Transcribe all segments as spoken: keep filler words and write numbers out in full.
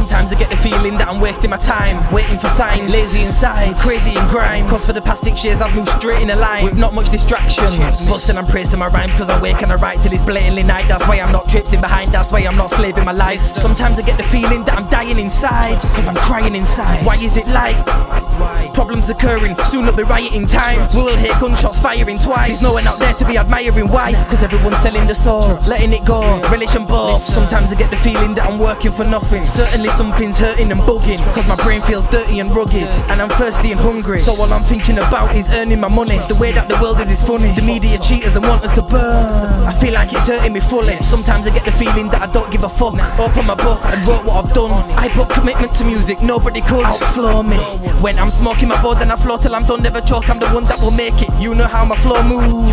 Sometimes I get the feeling that I'm wasting my time, waiting for signs, lazy inside, crazy in grime. Cause for the past six years I've moved straight in a line, with not much distraction. Busting and praising my rhymes cause I wake and I write till it's blatantly night. That's why I'm not tripping behind, that's why I'm not slaving my life. Sometimes I get the feeling that I'm dying inside, cause I'm crying inside. Why is it like problems occurring, soon it'll be rioting time. We will hear gunshots firing twice. There's no one out there to be admiring. Why? Cause everyone's selling the soul, letting it go, religion both. Sometimes I get the feeling that I'm working for nothing. Certainly something's hurting and bugging, cause my brain feels dirty and rugged, and I'm thirsty and hungry. So all I'm thinking about is earning my money. The way that the world is is funny. The media cheaters and want us to burn. I feel like it's hurting me fully. Sometimes I get the feeling that I don't give a fuck. Open my book and wrote what I've done. I put commitment to music, nobody could outflow me. When I'm smoking my board, then I flow till I'm done. Never choke, I'm the one that will make it. You know how my flow moves.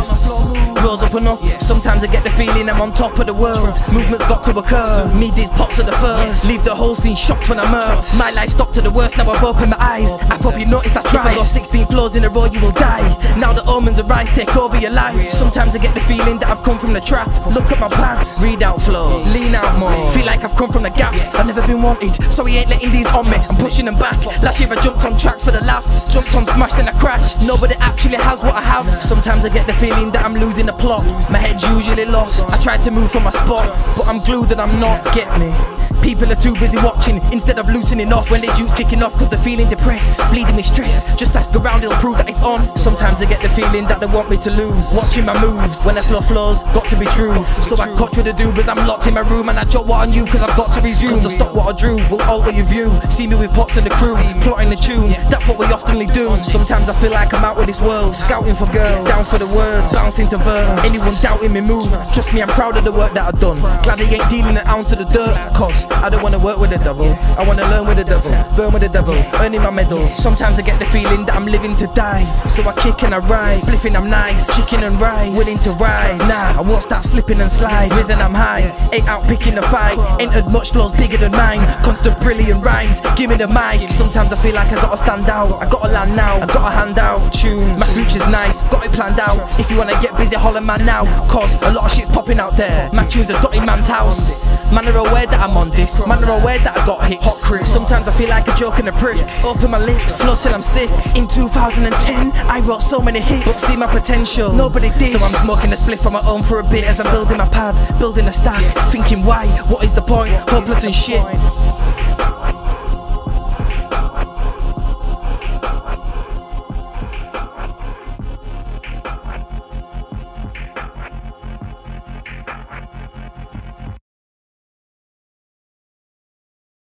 Rose up and up. Sometimes I get the feeling I'm on top of the world. Movement's got to occur. Me these pops are the first. Leave the whole scene shocked when I'm murked. My life stopped to the worst, now I've opened my eyes. I probably noticed I tried. If I lost sixteen floors in a row, you will die. Now the omens arise, take over your life. Sometimes I get the feeling that I've come from the trap. Look at my pad, read out flows, lean out more. Feel like I've come from the gaps. I've never been wanted, so he ain't letting these on me. I'm pushing them back. Last year I jumped on tracks for the laugh. Jumped on smash and I crashed. Nobody actually has what I have. Sometimes I get the feeling that I'm losing the plot. My head's usually lost. I try to move from my spot, but I'm glued and I'm not. Get me? People are too busy watching instead of loosening off when they juice kicking off, cause they're feeling depressed, bleeding with stress. Just ask around, it'll prove that it's on. Sometimes I get the feeling that they want me to lose. Watching my moves, when the flow flows, got to be true. So I cut through the do, but I'm locked in my room and I drop what I knew, cause I've got to resume. Cause the stop what I drew will alter your view. See me with pots and the crew, plotting the tune. That's what we oftenly do. Sometimes I feel like I'm out of this world, scouting for girls, down for the word, bouncing to verse. Anyone doubting me move, trust me I'm proud of the work that I've done. Glad they ain't dealing an ounce of the dirt, cause I don't wanna work with the devil, I wanna learn with the devil, burn with the devil, earning my medals. Sometimes I get the feeling that I'm living to die, so I kick and I ride, spliffing I'm nice, chicken and rice, willing to ride. Nah, I won't start slipping and slide, risen I'm high, ain't out picking the fight, entered much flows bigger than mine, constant brilliant rhymes, give me the mic. Sometimes I feel like I gotta stand out, I gotta land now, I gotta hand out tunes. My future's nice, got it planned out. If you wanna get busy, holler man now, cause a lot of shit's popping out there. My tunes are dotting man's house. Man are aware that I'm on this, man are aware that I got hit. Hot crit. Sometimes I feel like a joke and a prick. Open my lips, flow till I'm sick. In two thousand ten, I wrote so many hits, but see my potential, nobody did. So I'm smoking a spliff on my own for a bit as I'm building my pad, building a stack, thinking why, what is the point, hopeless and shit.